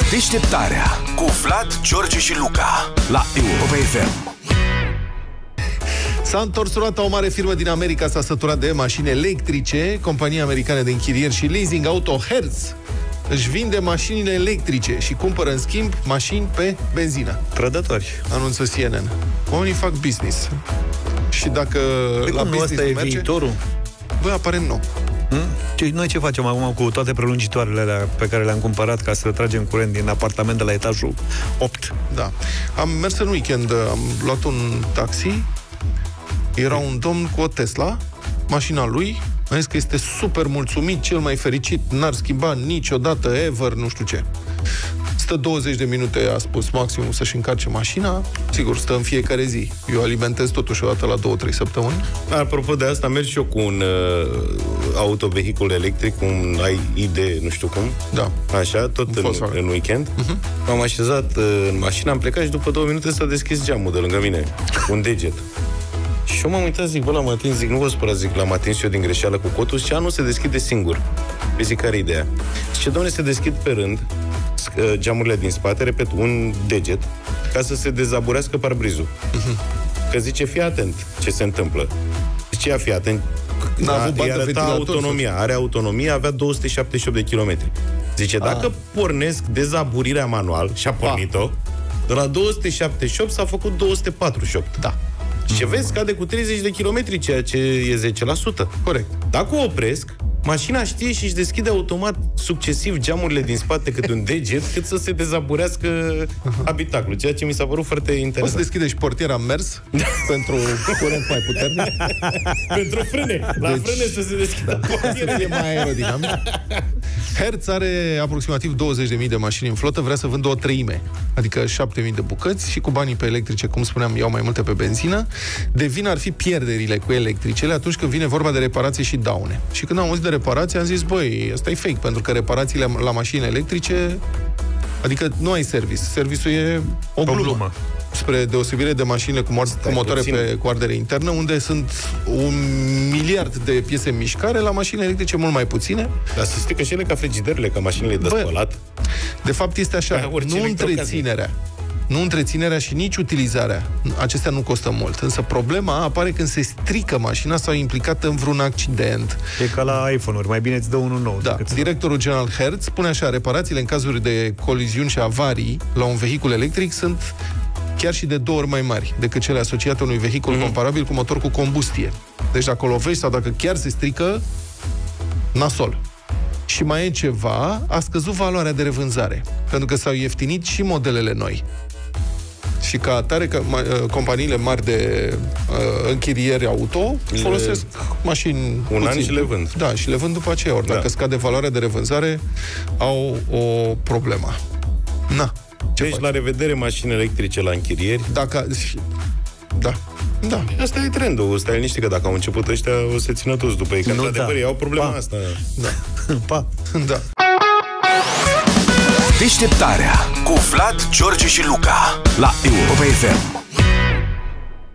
Deșteptarea cu Vlad, George și Luca la Europa FM. S-a întors roata, o mare firmă din America s-a săturat de mașini electrice. Compania americană de închirieri și leasing auto Hertz își vinde mașinile electrice și cumpără în schimb mașini pe benzină. Trădători. Anunță CNN. Oamenii fac business. Și dacă la business ăsta e merge, viitorul? băi, aparent nu. Noi ce facem acum cu toate prelungitoarele alea pe care le-am cumpărat ca să tragem curent din apartament de la etajul 8? Da. Am mers în weekend, am luat un taxi. Era un domn cu o Tesla, mașina lui. A zis că este super mulțumit, cel mai fericit, n-ar schimba niciodată, ever, nu știu ce. Stă 20 de minute, a spus, maximum să-și încarce mașina. Sigur, stă în fiecare zi. Eu alimentez totuși o dată la 2-3 săptămâni. Apropo de asta, merg și eu cu un autovehicul electric, un ID, nu știu cum. Da. Așa, tot în weekend. M-am așezat în mașină, am plecat și după 2 minute s-a deschis geamul de lângă mine, cu un deget. Și eu m-am uitat, zic, bă, l-am atins, zic, nu vă spărați, zic, l-am atins eu din greșeală cu cotul și nu se deschide singur. Pe zic, care ideea? Zice, doamne, se deschid pe rând geamurile din spate, repet, un deget, ca să se dezaburească parbrizul. Că zice, fii atent ce se întâmplă. Zice, ia, fii atent. Are autonomie, avea 278 de kilometri. Zice, dacă pornesc dezaburirea manual, și a pornit-o, de la 278 s-a făcut 248. Da. Și ce vezi, scade cu 30 de kilometri, ceea ce e 10%. Corect. Dacă o opresc, mașina știe și își deschide automat succesiv geamurile din spate câte un deget, cât să se dezaburească habitaclul, ceea ce mi s-a părut foarte interesant. O să deschide și portiera în mers pentru curent mai puternic. Pentru frâne. La frâne să se deschidă portiera. E mai aerodinamic. Hertz are aproximativ 20.000 de mașini în flotă, vrea să vândă o treime, adică 7.000 de bucăți, și cu banii pe electrice, cum spuneam, iau mai multe pe benzină. De vină ar fi pierderile cu electricele atunci când vine vorba de reparații și daune. Și când am auzit de reparații, am zis, băi, ăsta e fake, pentru că reparațiile la mașini electrice, adică nu ai service. Serviciul e o glumă. Spre deosebire de mașinile cu motoare cu ardere internă, unde sunt 1 miliard de piese în mișcare, la mașini electrice mult mai puține. Dar se strică și ele ca frigiderele, ca mașinile de spălat. De fapt este așa, nu întreținerea și nici utilizarea. Acestea nu costă mult. Însă problema apare când se strică mașina sau e implicată în vreun accident. E ca la iPhone-uri, mai bine îți dă unul nou. Da. Directorul general Hertz spune așa, reparațiile în cazuri de coliziuni și avarii la un vehicul electric sunt chiar și de 2 ori mai mari decât cele asociate unui vehicul comparabil cu motor cu combustie. Deci dacă o lovești sau dacă chiar se strică, nasol. Și mai e ceva, a scăzut valoarea de revânzare, pentru că s-au ieftinit și modelele noi. Și ca atare, că companiile mari de închirieri auto folosesc mașini un an și le vând. Da, și le vând după aceea. Ori dacă scade valoarea de revânzare, au o problemă. Na. Deci, la revedere, mașini electrice la închirieri. Da. Asta e trendul. Stai liniște că dacă au început ăștia, o să țină toți după ei. Că într-adevăr au problema asta. Da. Deșteptarea cu Vlad, George și Luca la Europa FM.